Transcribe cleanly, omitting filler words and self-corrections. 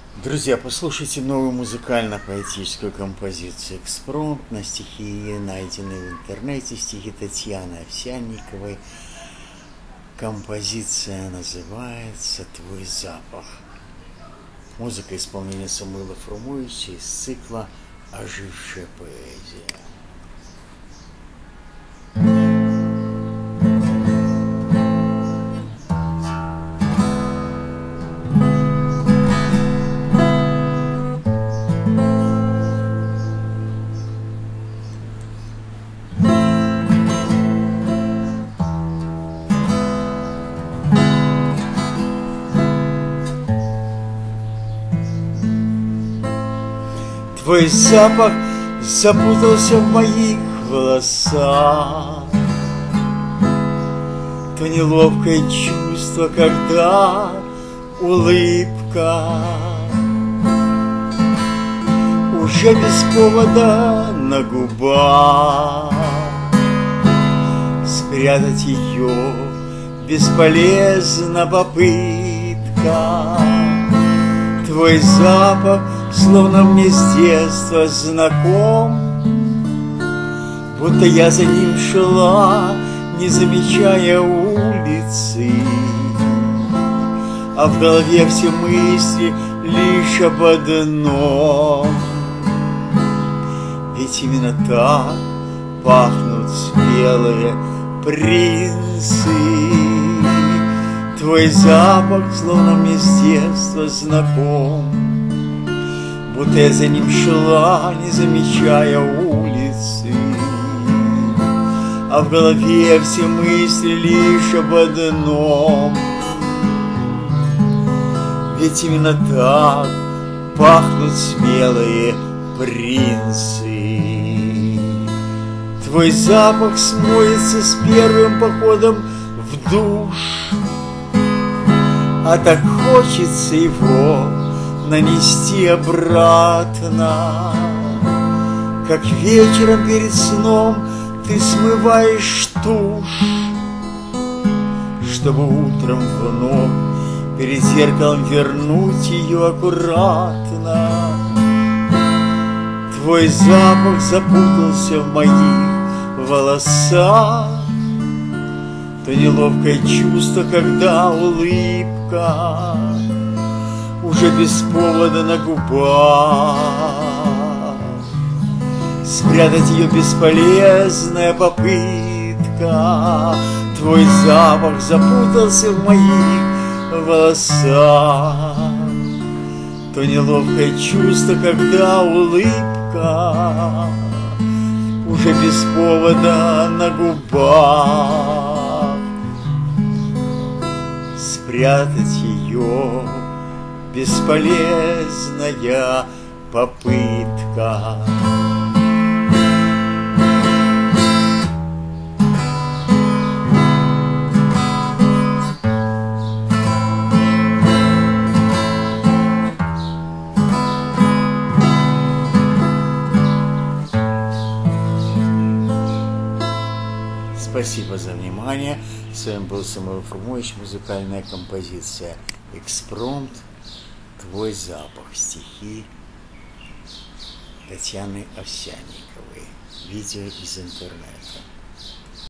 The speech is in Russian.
Друзья, послушайте новую музыкально-поэтическую композицию «Экспромт» на стихи, найденные в интернете, стихи Татьяны Овсянниковой. Композиция называется «Твой запах». Музыка исполнения Самуила Фрумовича из цикла «Ожившая поэзия». Твой запах запутался в моих волосах. То неловкое чувство, когда улыбка уже без повода на губах. Спрятать ее бесполезна попытка. Твой запах словно мне с детства знаком, будто я за ним шла, не замечая улицы, а в голове все мысли лишь об одном. Ведь именно так пахнут спелые принцы. Твой запах словно мне с детства знаком, будто я за ним шла, не замечая улицы, а в голове все мысли лишь об одном. Ведь именно так пахнут смелые принцы. Твой запах смоется с первым походом в душ, а так хочется его нанести обратно, как вечером перед сном ты смываешь тушь, чтобы утром вновь перед зеркалом вернуть ее аккуратно. Твой запах запутался в моих волосах, то неловкое чувство, когда улыбка уже без повода на губах. Спрятать ее бесполезная попытка. Твой запах запутался в моих волосах, то неловкое чувство, когда улыбка уже без повода на губах. Спрятать ее бесполезная попытка. Спасибо за внимание. С вами был Самуил Фрумович, музыкальная композиция «Экспромт. Твой запах», стихи Татьяны Овсянниковой, видео из интернета.